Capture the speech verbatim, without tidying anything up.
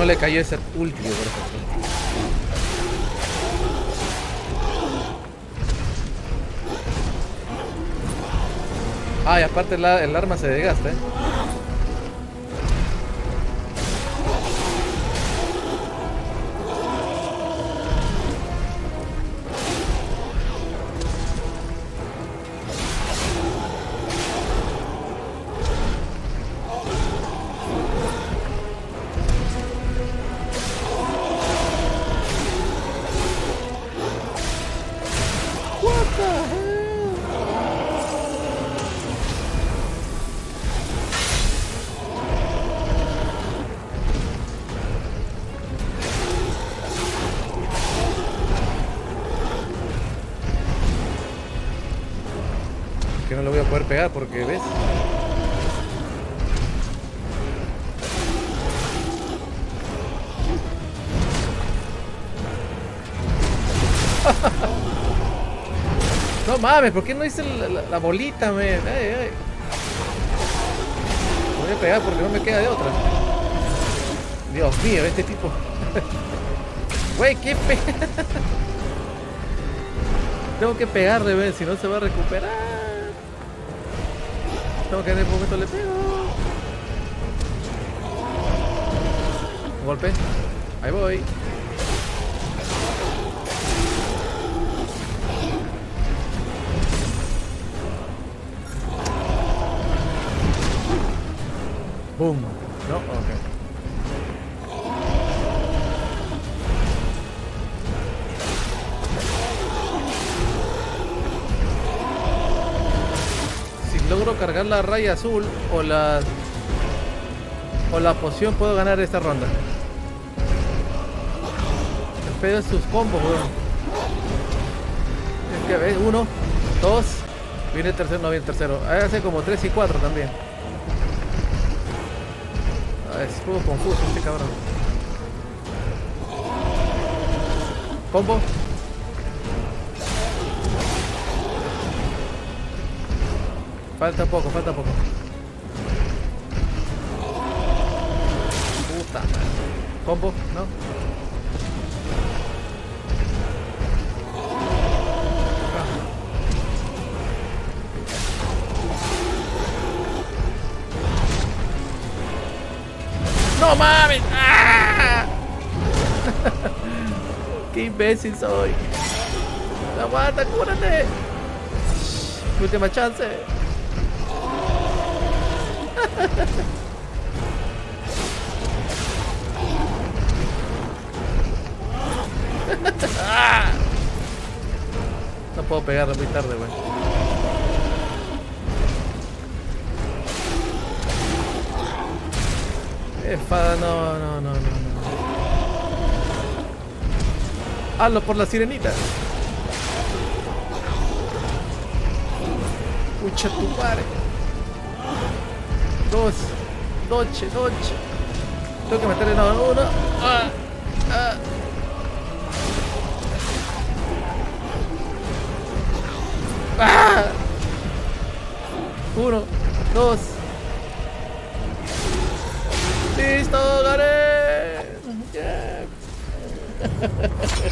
le cayó ese último, por ejemplo. Ah, y aparte la, el arma se desgasta, ¿eh? Que no lo voy a poder pegar porque, ¿ves? No mames, ¿por qué no hice la, la, la bolita, me? Ay, ay. Lo voy a pegar porque no me queda de otra. Dios mío, este tipo. Güey, qué pe... Tengo que pegarle, ¿ves? Si no se va a recuperar. Tengo que en el momento le pego. Un golpe. Ahí voy. Boom. No, ok. Logro cargar la raya azul o la o la poción, puedo ganar esta ronda. El pedo es sus combos, weón. Es que ves, uno, dos, viene el tercero, no viene el tercero. Ahí hace como tres y cuatro también. Ah, es un poco confuso este cabrón. Combo. Falta poco, falta poco. Puta madre. Combo, ¿no? ¡No mames! ¡Ah! ¡Qué imbécil soy! ¡Aguanta, cúrate! Última chance. No puedo pegarle muy tarde, güey. Espada, no, no, no, no, no. Hazlo por la sirenita. Pucha tu madre. Dos, doce, doce. Tengo que meterle no, uno. Ah, ah. Ah. Uno, dos. Listo, gané. Yeah.